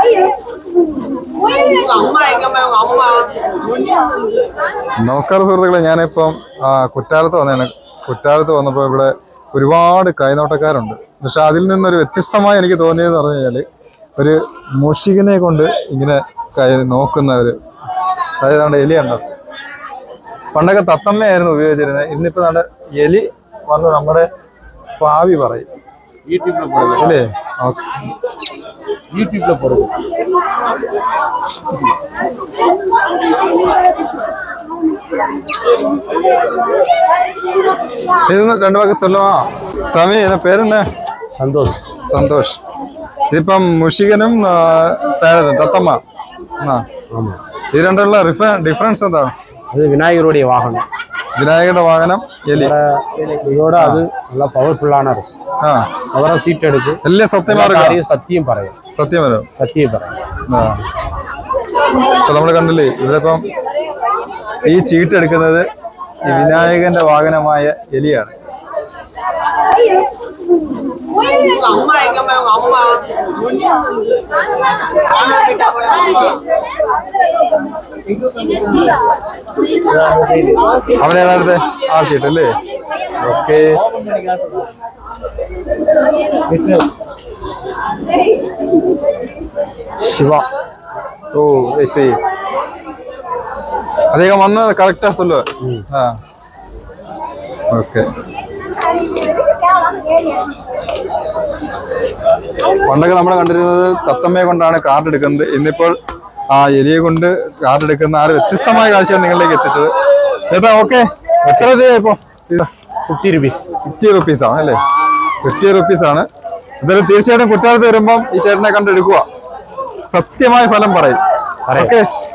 നമസ്കാരം സുഹൃത്തുക്കളെ, ഞാനിപ്പം കുറ്റാലത്ത് വന്നപ്പോൾ ഇവിടെ ഒരുപാട് കൈനോട്ടക്കാരുണ്ട്. പക്ഷെ അതിൽ നിന്നൊരു വ്യത്യസ്തമായി എനിക്ക് തോന്നിയതെന്ന് പറഞ്ഞു കഴിഞ്ഞാൽ ഒരു മുഷികിനെ കൊണ്ട് ഇങ്ങനെ നോക്കുന്നവർ, അതായത് എലിയുണ്ടോ. പണ്ടൊക്കെ തത്തമ്മയായിരുന്നു ഉപയോഗിച്ചിരുന്നത്. ഇന്നിപ്പോൾ നമ്മുടെ എലി വന്ന് നമ്മുടെ പാവി പറയും അല്ലേ. ഓക്കെ, யூடியூப்ல போடுங்க. இது ரெண்டு வாக்கு சொல்லுவா சாமி. என்ன பேர் என்ன? சந்தோஷ். சந்தோஷ். ഇതിപ്പം മുഷികനും തത്തമ്മ. ഇത് രണ്ടുള്ള ഡിഫറൻസ് എന്താണ്? അത് വിനായകരുടെ വാഹനം. വിനായകരുടെ വാഹനം എലി. இதோட அது நல்லா பவர்ஃபுல்லான இருக்கும். അവരെ സീറ്റ് എടുക്കും. എല്ലാം സത്യം പറയും. ഇപ്പൊ നമ്മള് കണ്ടില്ലേ ഇവിടെ ഇപ്പം ഈ ചീട്ട് എടുക്കുന്നത് ഈ വിനായകന്റെ വാഹനമായ എലിയാണ്. അവനേതാണ്ട് ആ ചീട്ടല്ലേ. ഓക്കെ, ശിവ. ഓ ശരി, അദ്ദേഹം വന്ന് കറക്റ്റാ സൊല്ലു. ആ ഓക്കെ. പണ്ടൊക്കെ നമ്മൾ കണ്ടിരുന്നത് തത്തമ്മയെ കൊണ്ടാണ് കാർഡ് എടുക്കുന്നത്. ഇന്നിപ്പോൾ ആ എലിയെ കൊണ്ട് കാർഡ് എടുക്കുന്ന ആ വ്യത്യസ്തമായ കാഴ്ചയാണ് നിങ്ങളിലേക്ക് എത്തിച്ചത്. ചേട്ടാ ഓക്കെ, എത്ര രൂപ ഇപ്പൊ? 50 rupees ആണ് അല്ലേ? 50 rupees ആണ്. എന്തായാലും തീർച്ചയായിട്ടും കുറ്റാലത്ത് വരുമ്പം ഈ ചേട്ടനെ കണ്ടെടുക്കുക, സത്യമായ ഫലം പറയും. ഓക്കെ.